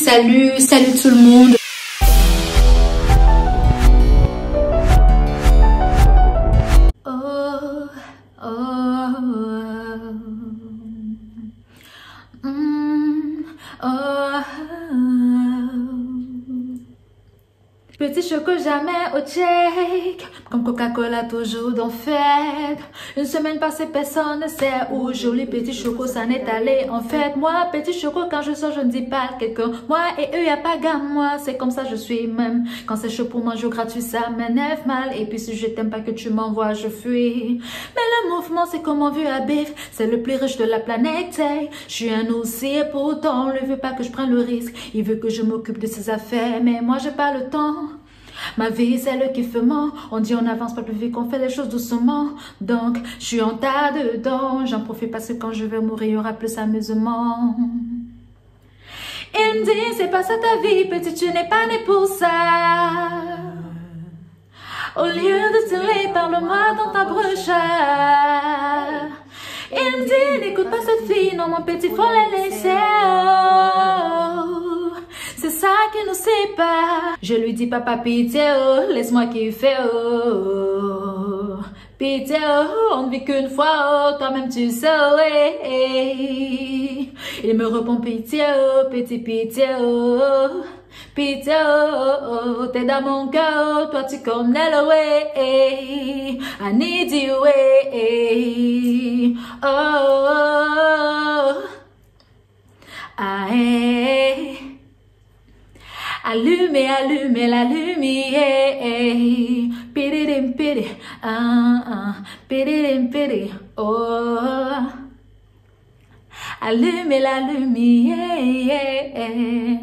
Salut tout le monde. Oh, oh, oh, Petit choco jamais au check, comme Coca-Cola toujours dans fête. Une semaine passée, personne ne sait où. Joli petit choco, ça n'est allé en fait. Moi, petit choco, quand je sors, je ne dis pas à quelqu'un. Moi et eux, y a pas gamme, moi, c'est comme ça je suis même. Quand c'est chaud pour manger gratuit, ça m'énerve mal. Et puis si je t'aime pas que tu m'envoies, je fuis. Mais le mouvement, c'est comme un vieux à bif. C'est le plus riche de la planète. Hey. Je suis un aussi et pourtant, on ne veut pas que je prenne le risque. Il veut que je m'occupe de ses affaires, mais moi, j'ai pas le temps. Ma vie c'est le kiffement, on dit on n'avance pas plus vite qu'on fait les choses doucement. Donc je suis en tas dedans, j'en profite parce que quand je vais mourir il y aura plus amusement. Il me dit c'est pas ça ta vie, petit tu n'es pas né pour ça. Au lieu de te laisser, parle-moi dans ta brochette. Il me dit n'écoute pas cette fille, non mon petit faut la laisser. C'est ça qui nous sépare. Je lui dis papa pitié oh, laisse-moi kiffer oh. Pitié oh, on ne vit qu'une fois oh, toi-même tu sais oh, hey. Il me répond pitié oh, petit pitié oh. Pitié oh, oh, t'es dans mon cœur oh, toi tu connais le way. I need you way. Oh, oh, oh. Ah, hey. Allumez, allumez la lumière. Pididim, pidi, pididim, pidi, oh. Allumez la lumière.